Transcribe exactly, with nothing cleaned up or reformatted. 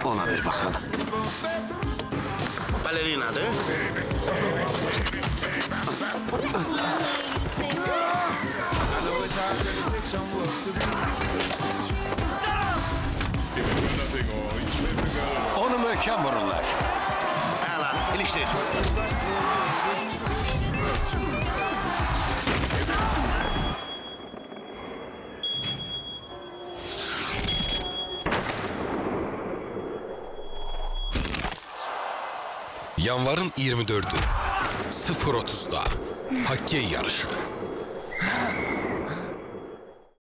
Ona ver bakalım. Balerinadır. Onu möhkəm vururlar. Əla, ilişdir. Yanvarın iyirmi dördü sıfır otuzda hokkey yarışı.